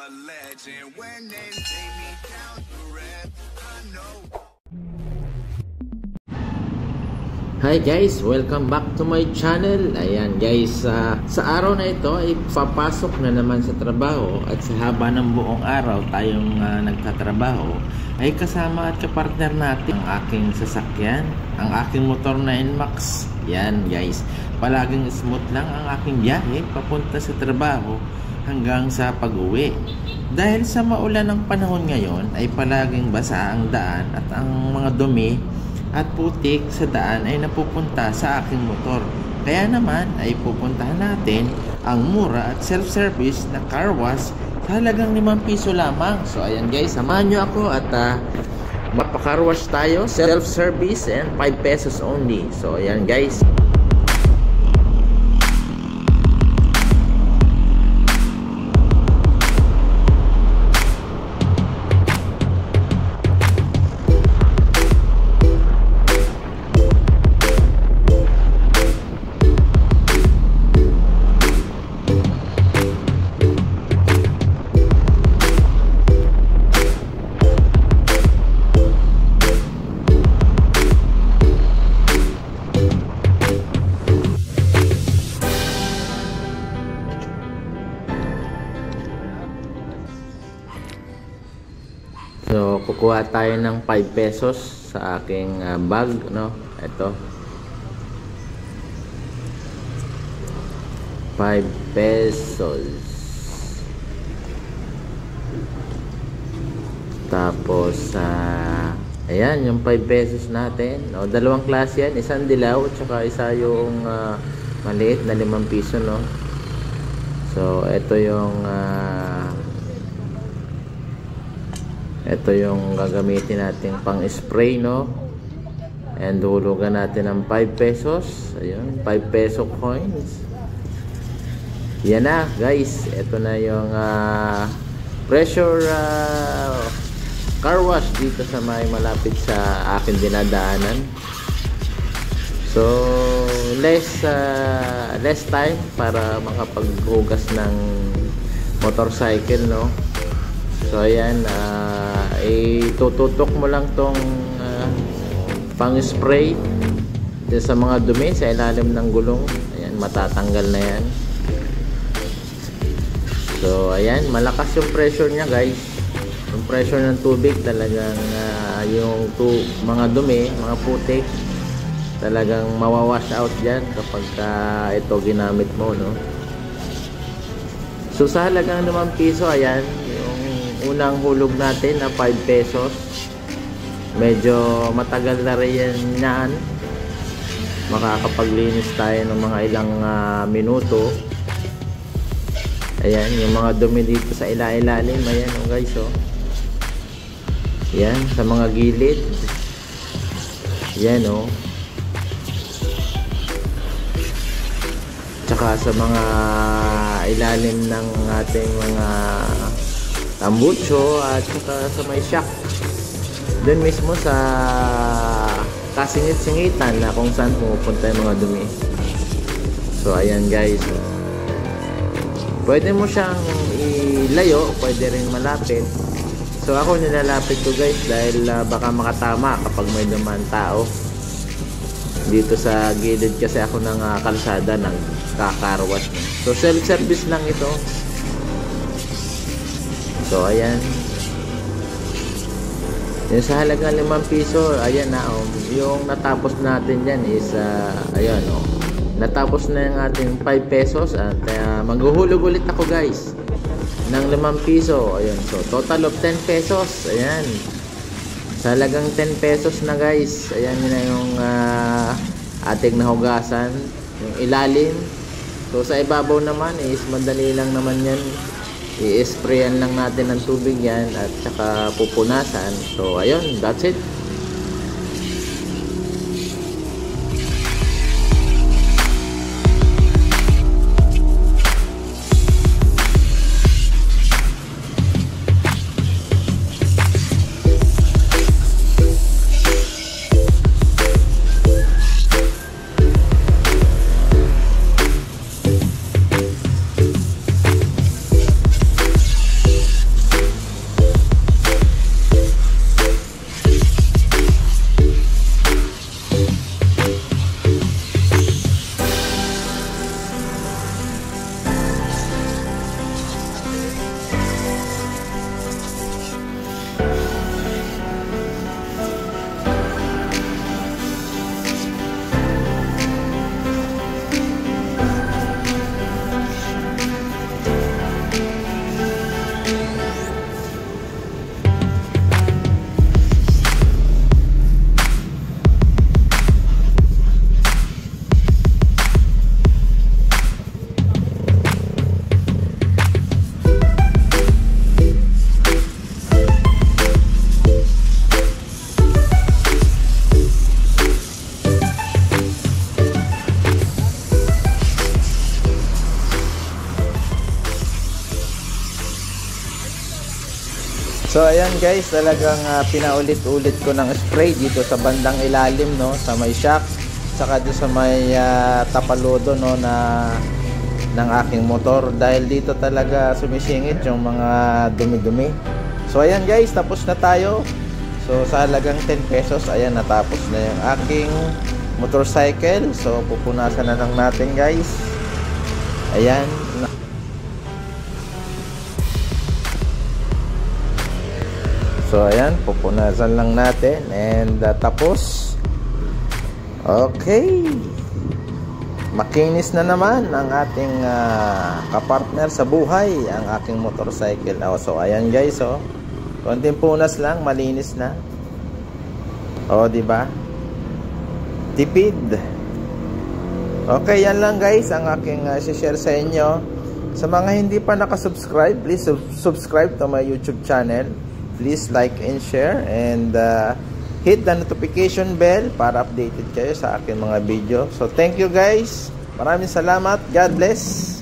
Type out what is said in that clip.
a legend. When they lay me down to rest, I know. Hi guys, welcome back to my channel. Ayan guys, sa araw na ito ay papasok na naman sa trabaho. At sa haba ng buong araw tayong nagtatrabaho, ay kasama at kapartner natin ang aking sasakyan, ang aking motor na NMAX. Yan guys, palaging smooth lang ang aking biyahe papunta sa trabaho hanggang sa pag-uwi. Dahil sa maulan ng panahon ngayon ay palaging basa ang daan at ang mga dumi at putik sa daan ay napupunta sa aking motor. Kaya naman ay pupuntahan natin ang mura at self-service na car wash sa halagang 5 piso lamang. So ayan guys, samahan nyo ako at mapa-car wash tayo, self-service and 5 pesos only. So ayan guys. So, kukuha tayo ng 5 pesos sa aking bag, no? Ito. 5 pesos. Tapos, ayan, yung 5 pesos natin. O, dalawang klase yan. Isang dilaw, tsaka isa yung maliit na 5 piso, no? So, ito yung gagamitin natin pang spray, no? And hulugan natin ng 5 pesos. Ayun, 5 peso coins. Yan na guys, ito na yung pressure car wash dito sa may malapit sa akin dinadaanan. So less time para makapaghugas ng motorcycle, no? So ayan, itututok mo lang tong pang spray sa mga dumi sa ilalim ng gulong. Ayan, matatanggal na yan. So ayan, malakas yung pressure nya guys. Yung pressure ng tubig talagang yung mga dumi, mga putik talagang mawawash out dyan kapag ito ginamit mo, no? So sa halagang 5 piso, ayan unang hulog natin na 5 pesos. Medyo matagal na rin yan. Makakapaglinis tayo ng mga ilang minuto. Ayan, yung mga dumi dito sa ilalim. Ayan, oh guys, oh. Ayan, sa mga gilid. Ayan, oh. Tsaka sa mga ilalim ng ating mga tambucho at saka sa may shock doon mismo sa kasingit-singitan na kung saan pumupunta yung mga dumi. So ayan guys, pwede mo siyang ilayo, pwede rin malapit. So ako nilalapit ko guys dahil baka makatama kapag may dumaan tao dito sa gilid kasi ako ng kalsada ng kakarwas. So self-service lang ito. So ayan, yung sa halagang 5 piso, ayan na, yung natapos natin dyan is ayan, natapos na yung ating 5 pesos at maghuhulog ulit ako guys ng 5 piso. Ayan, so total of 10 pesos. Ayan, sa halagang 10 pesos na guys. Ayan, yun na yung ating nahugasan, yung ilalim. So sa ibabaw naman is madali lang naman yan. I-sprayan lang natin ng tubig yan at saka pupunasan. So ayun, that's it. So ayan guys, talagang pinaulit-ulit ko ng spray dito sa bandang ilalim, no, sa may shock, saka doon sa may tapalodo, no, ng aking motor, dahil dito talaga sumisingit yung mga dumi-dumi. So ayan guys, tapos na tayo. So sa halagang 10 pesos, ayan, natapos na yung aking motorcycle. So pupunasan na lang natin guys. Ayan. So ayan, pupunasan lang natin and tapos. Okay. Makinis na naman ang ating kapartner sa buhay, ang aking motorcycle. So ayan guys, oh. Konting punas lang, malinis na. Oh, di ba? Tipid. Okay, yan lang guys ang aking share sa inyo. Sa mga hindi pa nakasubscribe, please subscribe to my YouTube channel. Please like and share and hit the notification bell para updated kayo sa aking mga video. So thank you guys. Maraming salamat. God bless.